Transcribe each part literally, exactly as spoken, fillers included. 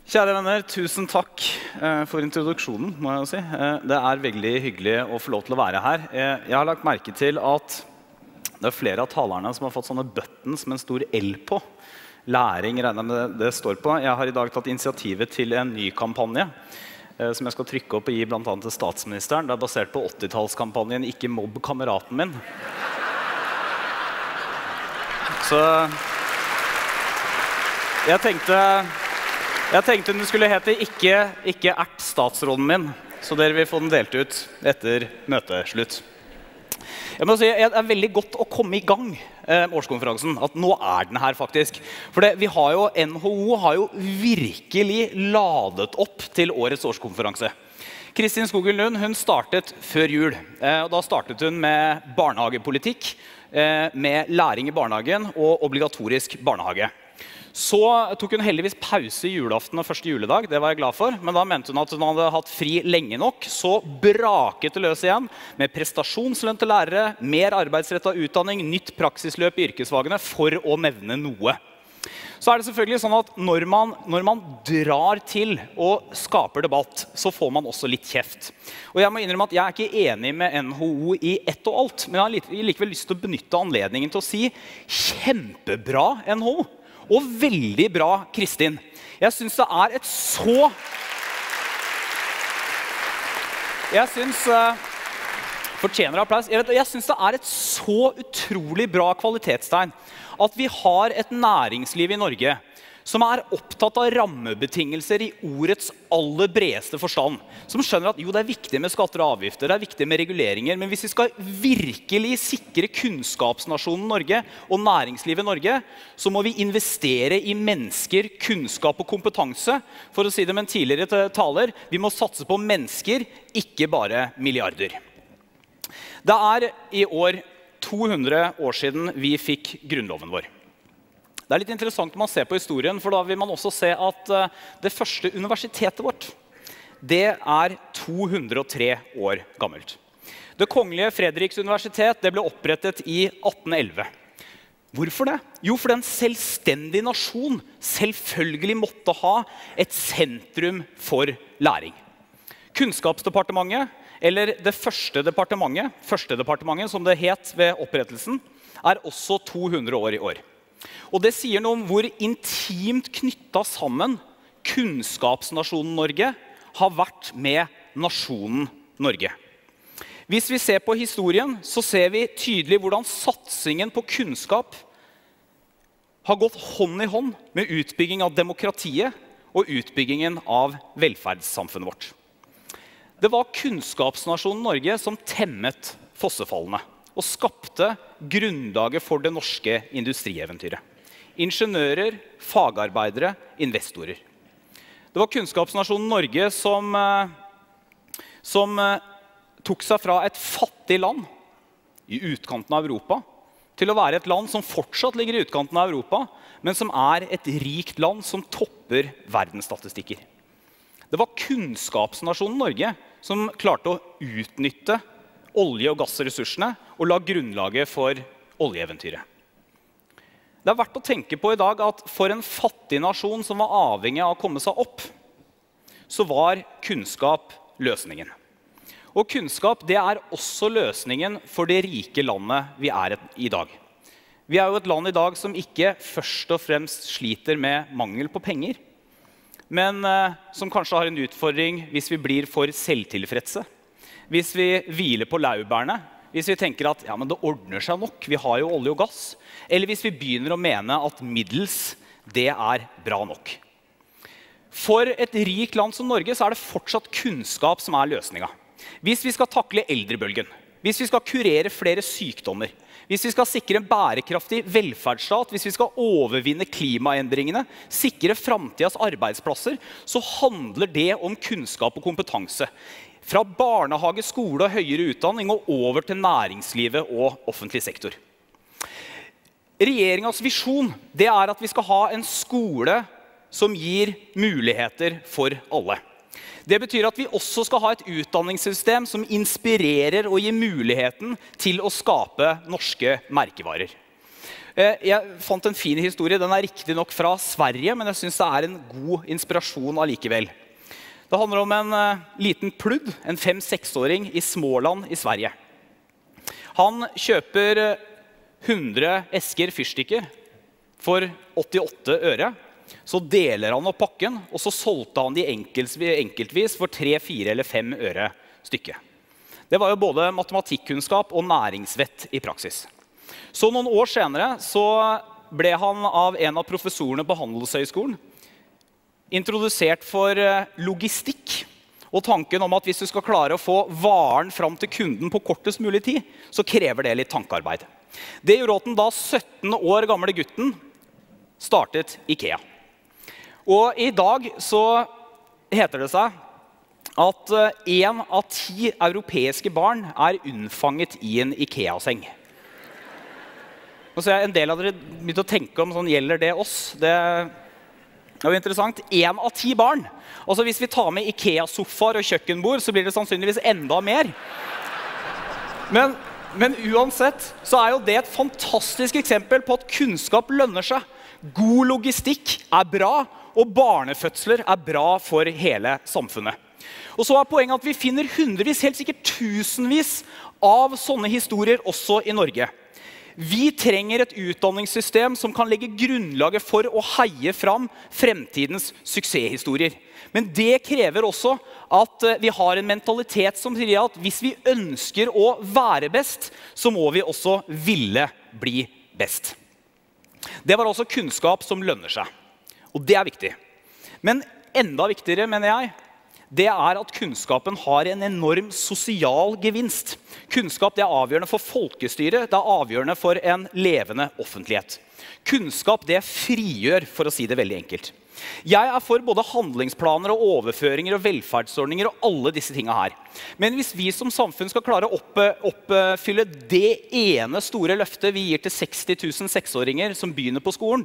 Kjære venner, tusen takk for introduksjonen, må jeg si. Det er veldig hyggelig å få lov til å være her. Jeg har lagt merke til at det er flere av talerne som har fått sånne buttons med en stor L på. Læring, regner jeg med det står på. Jeg har i dag tatt initiativet til en ny kampanje som jeg skal trykke opp og gi blant annet til statsministeren. Det er basert på åttitallskampanjen «Ikke mobb kameraten min». Så jeg tenkte... Jeg tenkte den skulle hete ikke, ikke ert statsråden min, så dere vil få den delt ut etter møteslutt. Jeg må si, det er veldig godt å komme i gang med årskonferansen, at nå er den her faktisk. For det, vi har jo, N H O har jo virkelig ladet opp til årets årskonferanse. Kristin Skogen Lund, hun startet før jul, og da startet hun med barnehagepolitikk, med læring i barnehagen og obligatorisk barnehage. Så tok hun heldigvis pause i julaften og første juledag, det var jeg glad for, men da mente hun at hun hadde hatt fri lenge nok, så braket det løs igjen med prestasjonslønn til lærere, mer arbeidsrettet utdanning, nytt praksisløp i yrkesfagene, for å nevne noe. Så er det selvfølgelig sånn at når man, når man drar til og skaper debatt, så får man også litt kjeft. Og jeg må innrømme at jeg er ikke enig med N H O i ett og alt, men jeg har likevel lyst til å benytte anledningen til å si kjempebra N H O. Og veldig bra, Kristin. Jeg synes det er et så... Jeg synes... Uh, fortjener applaus. Jeg, vet, jeg synes det er et så utrolig bra kvalitetstegn at vi har et næringsliv i Norge som er opptatt av rammebetingelser i ordets aller bredeste forstand. Som skjønner at jo, det er viktig med skatter og avgifter, det er viktig med reguleringer, men hvis vi skal virkelig sikre kunnskapsnasjonen Norge og næringslivet Norge, så må vi investere i mennesker, kunnskap og kompetanse. For å si det med en tidligere taler, vi må satse på mennesker, ikke bare milliarder. Det er i år to hundre år siden vi fikk grunnloven vår. Det er litt interessant når man ser på historien, for da vil man også se at det første universitetet vårt, det er to hundre og tre år gammelt. Det kongelige Fredriks universitet, det ble opprettet i atten elleve. Hvorfor det? Jo, for en selvstendig nasjon selvfølgelig måtte ha et sentrum for læring. Kunnskapsdepartementet, eller det første departementet, første departementet som det het ved opprettelsen, er også to hundre år i år. Og det sier noe om hvor intimt knyttet sammen kunnskapsnasjonen Norge har vært med nasjonen Norge. Hvis vi ser på historien, så ser vi tydelig hvordan satsingen på kunnskap har gått hånd i hånd med utbygging av demokratiet og utbyggingen av velferdssamfunnet vårt. Det var kunnskapsnasjonen Norge som temmet fossefallene og skapte grunnlaget for det norske industrieventyret. Ingeniører, fagarbeidere, investorer. Det var kunnskapsnasjonen Norge som, som tok seg fra et fattig land i utkanten av Europa til å være et land som fortsatt ligger i utkanten av Europa, men som er et rikt land som topper verdensstatistikker. Det var kunnskapsnasjonen Norge som klarte å utnytte olje- og gassressursene og la grunnlaget for oljeeventyret. Det er verdt å tenke på i dag at for en fattig nasjon som var avhengig av å komme seg opp, så var kunnskap løsningen. Og kunnskap, det er også løsningen for det rike landet vi er i dag. Vi er jo et land i dag som ikke først og fremst sliter med mangel på penger, men eh, som kanskje har en utfordring hvis vi blir for selvtilfredse. Hvis vi hviler på laurbærene, hvis vi tenker at ja, men det ordner seg nok, vi har jo olje og gass, eller hvis vi begynner å mene at middels, det er bra nok. For et rikt land som Norge så er det fortsatt kunnskap som er løsningen. Hvis vi skal takle eldrebølgen, hvis vi skal kurere flere sykdommer, hvis vi skal sikre en bærekraftig velferdsstat, hvis vi skal overvinne klimaendringene, sikre fremtidens arbeidsplasser, så handler det om kunnskap og kompetanse. Fra barnehage, skole og høyere utdanning og over til næringslivet og offentlig sektor. Regjeringens visjon, det er at vi skal ha en skole som gir muligheter for alle. Det betyr at vi også skal ha et utdanningssystem som inspirerer og gir muligheten til å skape norske merkevarer. Jeg fant en fin historie, den er riktig nok fra Sverige, men jeg synes det er en god inspirasjon allikevel. Det handler om en liten pludd, en fem-seksåring i Småland i Sverige. Han kjøper hundre esker fyrstikker for åttiåtte øre. Så deler han opp pakken, og så solgte han de enkeltvis for tre, fire eller fem øre stykket. Det var jo både matematikkunnskap og næringsvett i praksis. Så noen år senere så ble han av en av professorene på Handelshøyskolen introdusert for logistikk, og tanken om at hvis du skal klare å få varen fram til kunden på kortest mulig tid, så krever det litt tankearbeid. Det gjorde at den da sytten år gamle gutten startet IKEA. Og i dag så heter det seg at en av ti europeiske barn er unnfanget i en IKEA-seng. Nå ser jeg en del av dere begynte å tenke om sånn, gjelder det oss? Det er jo interessant. En av ti barn. Altså hvis vi tar med IKEA-sofaer og kjøkkenbord, så blir det sannsynligvis enda mer. Men, men uansett så er jo det et fantastisk eksempel på at kunnskap lønner seg. God logistikk er bra, og barnefødsler er bra for hele samfunnet. Og så er poenget at vi finner hundrevis, helt sikkert tusenvis av sånne historier også i Norge. Vi trenger et utdanningssystem som kan legge grunnlaget for å heie fram fremtidens suksesshistorier. Men det krever også at vi har en mentalitet som sier at hvis vi ønsker å være best, så må vi også ville bli best. Det var altså kunnskap som lønner seg. Og det er viktig. Men enda viktigere, mener jeg, det er at kunnskapen har en enorm sosial gevinst. Kunnskap det er avgjørende for folkestyret, det er avgjørende for en levende offentlighet. Kunnskap det frigjør, for å si det veldig enkelt. Jeg er for både handlingsplaner og overføringer og velferdsordninger og alle disse tingene her. Men hvis vi som samfunn skal klare å opp, oppfylle det ene store løftet vi gir til seksti tusen seksåringer som begynner på skolen,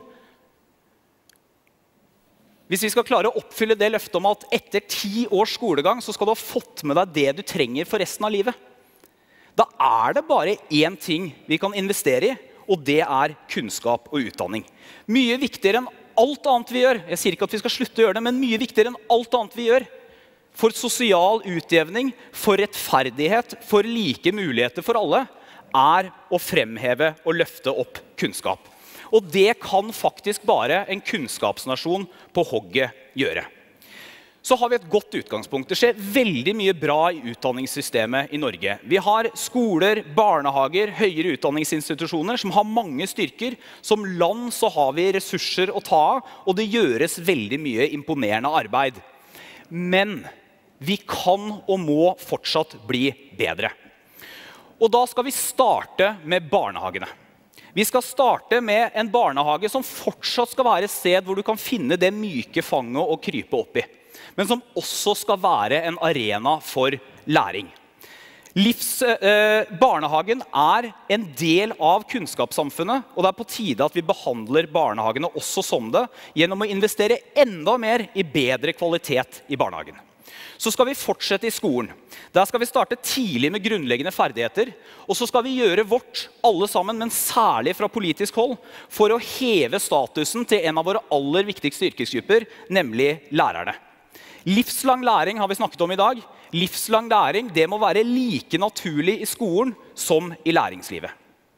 hvis vi skal klare å oppfylle det løftet om at etter ti års skolegang så skal du ha fått med deg det du trenger for resten av livet, da er det bare én ting vi kan investere i, og det er kunnskap og utdanning. Mye viktigere enn alt annet vi gjør, jeg sier ikke at vi skal slutte å gjøre det, men mye viktigere enn alt annet vi gjør, for sosial utjevning, for rettferdighet, for like muligheter for alle, er å fremheve og løfte opp kunnskap. Og det kan faktisk bare en kunnskapsnasjon på hogget gjøre. Så har vi et godt utgangspunkt. Det skjer veldig mye bra i utdanningssystemet i Norge. Vi har skoler, barnehager, høyere utdanningsinstitusjoner som har mange styrker. Som land så har vi ressurser å ta av, og det gjøres veldig mye imponerende arbeid. Men vi kan og må fortsatt bli bedre. Og da skal vi starte med barnehagene. Vi skal starte med en barnehage som fortsatt skal være et sted hvor du kan finne det myke fanget og krype opp i, men som også skal være en arena for læring. Livs, eh, barnehagen er en del av kunnskapssamfunnet, og det er på tide at vi behandler barnehagene også som det, gjennom å investere enda mer i bedre kvalitet i barnehagen. Så skal vi fortsette i skolen. Der skal vi starte tidlig med grunnleggende ferdigheter, og så skal vi gjøre vårt, alle sammen, men særlig fra politisk hold, for å heve statusen til en av våre aller viktigste yrkesgrupper, nemlig lærerne. Livslang læring har vi snakket om i dag. Livslang læring, det må være like naturlig i skolen som i læringslivet.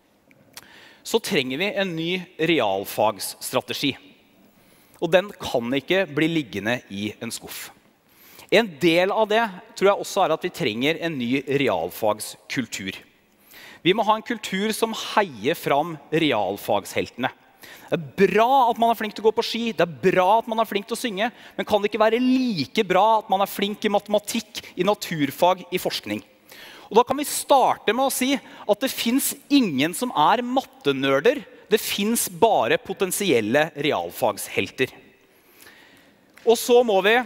Så trenger vi en ny realfagsstrategi, og den kan ikke bli liggende i en skuff. En del av det tror jeg også er at vi trenger en ny realfagskultur. Vi må ha en kultur som heier fram realfagsheltene. Det er bra at man er flink til å gå på ski, det er bra at man er flink til å synge, men kan det ikke være like bra at man er flink i matematikk, i naturfag, i forskning? Og da kan vi starte med å si at det finnes ingen som er mattenørder, det finnes bare potensielle realfagshelter. Og så må vi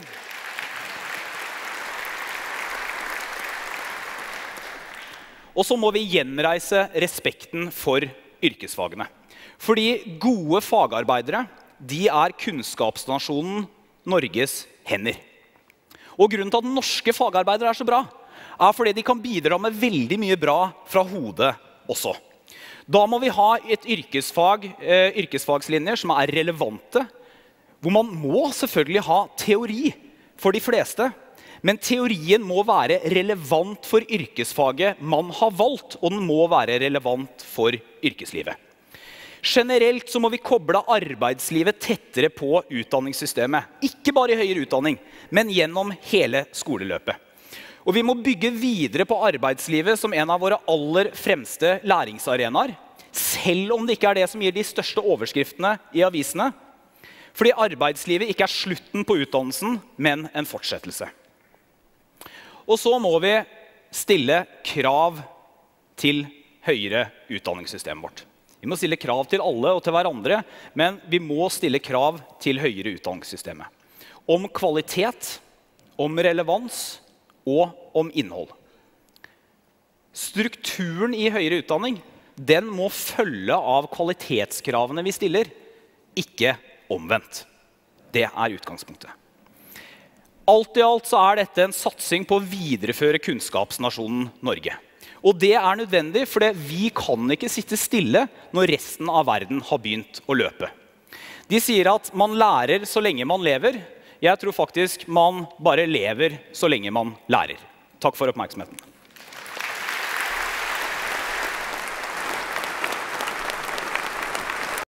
Og så må vi gjenreise respekten for yrkesfagene. Fordi gode fagarbeidere, de er kunnskapsnasjonen Norges hender. Og grunnen til at norske fagarbeidere er så bra, er fordi de kan bidra med veldig mye bra fra hodet også. Da må vi ha et yrkesfag, eh, yrkesfagslinjer som er relevante, hvor man må selvfølgelig ha teori for de fleste, men teorien må være relevant for yrkesfaget man har valgt, og den må være relevant for yrkeslivet. Generelt så må vi koble arbeidslivet tettere på utdanningssystemet. Ikke bare i høyere utdanning, men gjennom hele skoleløpet. Og vi må bygge videre på arbeidslivet som en av våre aller fremste læringsarenaer, selv om det ikke er det som gir de største overskriftene i avisene, fordi arbeidslivet ikke er slutten på utdannelsen, men en fortsettelse. Og så må vi stille krav til høyere utdanningssystemet vårt. Vi må stille krav til alle og til hverandre, men vi må stille krav til høyere utdanningssystemet. Om kvalitet, om relevans og om innhold. Strukturen i høyere utdanning, den må følge av kvalitetskravene vi stiller, ikke omvendt. Det er utgangspunktet. Alt i alt så er dette en satsing på å videreføre kunnskapsnasjonen Norge. Og det er nødvendig, fordi vi kan ikke sitte stille når resten av verden har begynt å løpe. De sier at man lærer så lenge man lever. Jeg tror faktisk man bare lever så lenge man lærer. Takk for oppmerksomheten.